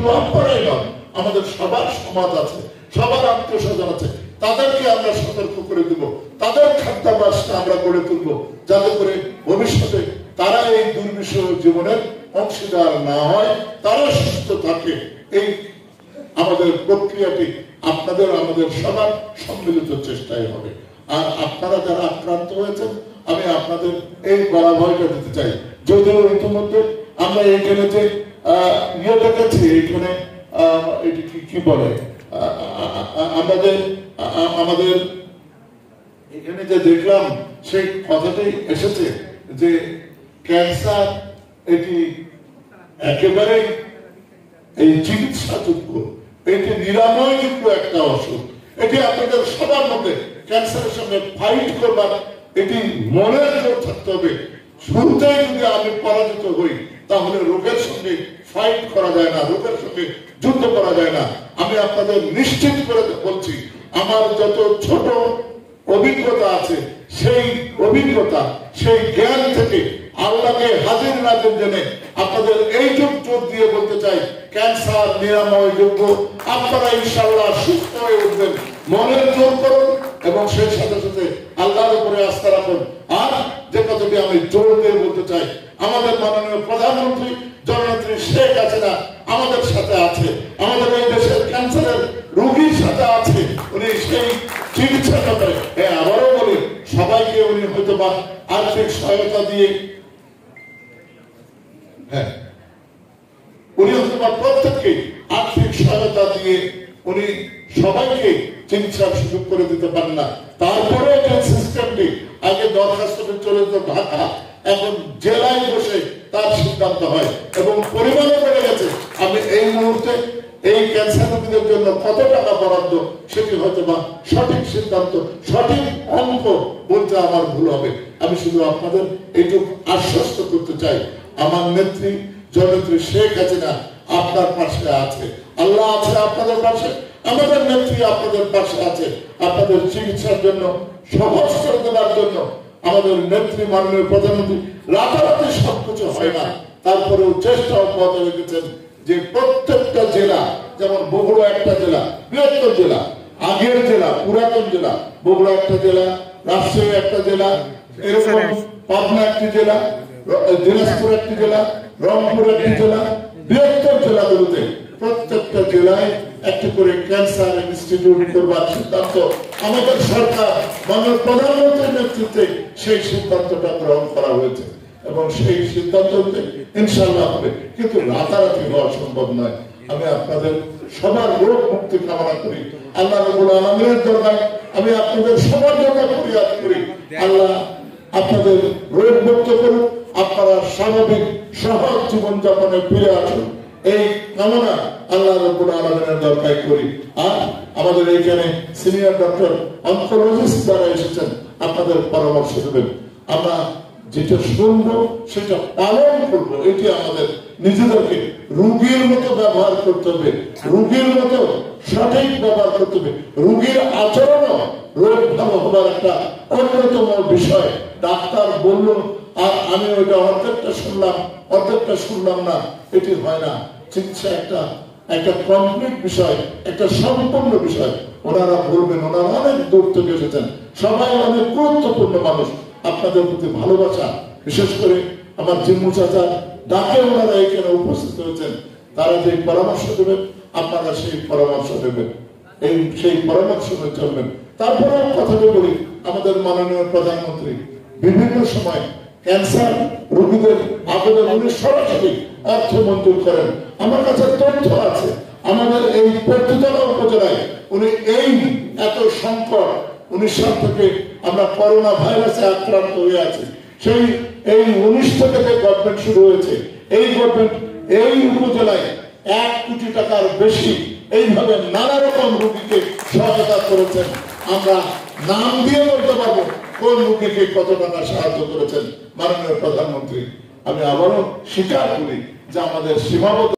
শুধু আপনারাই নয়, আমাদের সবার সমাজ আছে, সবার আত্মীয় স্বজন আছে, তাদেরকে আমরা সতর্ক করে দিব, তাদের খাদ্যাভ্যাসটা আমরা গড়ে তুলব, যাতে করে ভবিষ্যতে তারা এই দুর্বিষহ জীবনের অংশীদার না হয়, তারা সুস্থ থাকে। এই আমাদের প্রক্রিয়াটি আপনাদের আমাদের সবার সম্মিলিত চেষ্টায় হবে। আর আপনারা যারা আক্রান্ত হয়েছেন, আমি আপনাদের এই বরাবরটা দিতে চাই। যদিও ইতিমধ্যে আমরা এখানে যে ইয়ে দেখেছি, এখানে এটি কি বলে, আমাদের এখানে যে দেখলাম সেই কথাটাই এসেছে যে ক্যান্সার এটি একেবারে এই চিকিৎসাযোগ্য, এটি নিরাময়যোগ্য একটা অসুখ। এটি আপনাদের সবার মধ্যে ক্যান্সারের সঙ্গে ফাইট করবার এটি মনের জোর থাকতে হবে। শুরুতেই যদি আমি পরাজিত হই, তাহলে রোগের সঙ্গে ফাইট করা যায় না, রোগের সঙ্গে যুদ্ধ করা যায় না। আমি আপনাদের নিশ্চিত করে বলছি, আমার যত ছোট অভিজ্ঞতা আছে, সেই অভিজ্ঞতা, সেই জ্ঞান থেকে আল্লাহকে হাজির নাজির জেনে আপনাদের এই জোর দিয়ে বলতে চাই, ক্যান্সার নিরাময়যোগ্য। আপনারা ইনশাআল্লাহ সুস্থ হয়ে উঠবেন। মনের জোর করুন এবং সেই সাথে সাথে আল্লাহর উপরে আস্থা রাখুন। আর যে কথাটি আমি জোর দিয়ে বলতে চাই, আমাদের মাননীয় প্রধানমন্ত্রী জননেত্রী শেখ হাসিনা আমাদের সাথে আছে, আমাদের এই দেশের ক্যান্সারের রোগীর সাথে আছে। উনি সেই চিকিৎসা ব্যাপারে আবারও বলি, সবাইকে উনি হয়তো বা আর্থিক সহায়তা দিয়ে, উনি হয়তো বা প্রত্যেককে আর্থিক সহায়তা দিয়ে উনি সবাইকে চিকিৎসার সুযোগ করে দিতে পারেন না। তারপরে যে সিস্টেমটি আগে দরখাস্তটি চলে যেত ঢাকা, এখন জেলায় বসে তার সিদ্ধান্ত হয় এবং পরিমাণও বেড়ে গেছে। আমি এই মুহূর্তে এই ক্যান্সার রোগীদের জন্য কত টাকা বরাদ্দ, সেটি হয়তো বা সঠিক সিদ্ধান্ত, সঠিক অঙ্ক বলতে আমার ভুল হবে। আমি শুধু আপনাদের এইটুকু আশ্বস্ত করতে চাই, আমার নেত্রী জননেত্রী শেখ হাসিনা আপনার পাশে আছে, আল্লাহ আছে আপনাদের পাশে, আমাদের নেত্রী আপনাদের পাশে আছে। আপনাদের চিকিৎসার জন্য, সহজ করে দেওয়ার জন্য আমাদের নেত্রী মাননীয় প্রধানমন্ত্রী রাতারাতি সবকিছু হয় না, তারপরেও চেষ্টা অব্যাহত রেখেছেন যে প্রত্যেকটা জেলা, যেমন বগুড়া একটা জেলা, বৃহত্তর জেলা, আগের জেলা, পুরাতন জেলা, বগুড়া একটা জেলা, রাজশাহী একটা জেলা, এরকম পাবনা একটি জেলা, দিনাজপুর একটি জেলা, রংপুর একটি জেলা, বৃহত্তর জেলাগুলোতে প্রত্যেকটা জেলায় একটি করে ক্যান্সার ইনস্টিটিউট করবার সিদ্ধান্ত আমাদের সরকার মাননীয় প্রধানমন্ত্রীর নেতৃত্বে সেই সিদ্ধান্তটা গ্রহণ করা হয়েছে এবং সেই সিদ্ধান্ত ইনশাআল্লাহ হবে, কিন্তু রাতারাতি হওয়া সম্ভব নয়। আমি আপনাদের সবার রোগ মুক্তি কামনা করি। আল্লাহ রাব্বুল আলামিনের দরবারে আমি আপনাদের সবার জন্য ফরিয়াদ করি, আল্লাহ আপনাদের রোগ মুক্ত করুন, আপনারা স্বাভাবিক সহজ জীবন যাপনে ফিরে আসুন, এই কামনা আল্লাহ রাব্বুল আলামিনের দরকার করি। আর আমাদের এইখানে সিনিয়র ডক্টর অনকোলজিস্ট যারা এসেছেন, আপনাদের পরামর্শ দেবেন। আমরা যেটা শুনবো সেটা পালন করবো, এটি আমাদের নিজেদেরকে রোগীর মতো ব্যবহার করতে হবে, রোগীর মতো সঠিক ব্যবহার করতে হবে। রোগীর আচরণও রোগ ভালো হবার একটা অন্যতম বিষয়। ডাক্তার বলল আর আমি ওইটা অর্ধেকটা শুনলাম না, এটি হয় না। চিকিৎসা একটা কমপ্লিট বিষয়, একটা সম্পূর্ণ বিষয়। ওনারা বলবেন, ওনারা অনেক দূর থেকে এসেছেন, সবাই অনেক গুরুত্বপূর্ণ মানুষ। আপনাদের প্রতি ভালোবাসা, বিশেষ করে আমার জিম্মু চাচা ডাকে ওনারা এখানে উপস্থিত হয়েছেন, তারা যে পরামর্শ দেবেন আপনারা সেই পরামর্শ দেবেন, সেই পরামর্শ চলবেন। তারপরে কথাটা বলি, আমাদের মাননীয় প্রধানমন্ত্রী বিভিন্ন সময় ক্যান্সার রোগীদের আবেদন উনি সরাসরি অর্থ মঞ্জুর করেন। আমার কাছে তথ্য আছে, আমাদের এই পর্যটন উপজেলায় উনি এই এত সংকট 19 সাল থেকে আমরা করোনা ভাইরাসে আক্রান্ত হয়ে আছি, সেই এই 19 থেকে যে গভর্নমেন্ট শুরু হয়েছে, এই গভর্নমেন্ট এই উপজেলায় 1 কোটি টাকার বেশি এইভাবে নানা রকম রোগীকে সহায়তা করেছেন। আমরা নাম দিয়ে বলতে পারবো কোন রোগীকে কত টাকা সাহায্য করেছেন মাননীয় প্রধানমন্ত্রী। আমি আবারও স্বীকার করি যে আমাদের সীমাবদ্ধ